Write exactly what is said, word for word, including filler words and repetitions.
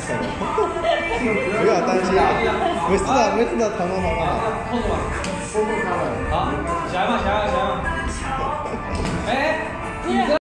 不要担心，没事的，没事的，疼疼疼疼。 控制吧，控制他们。好，起来嘛，起来嘛，起来嘛。哎，你这。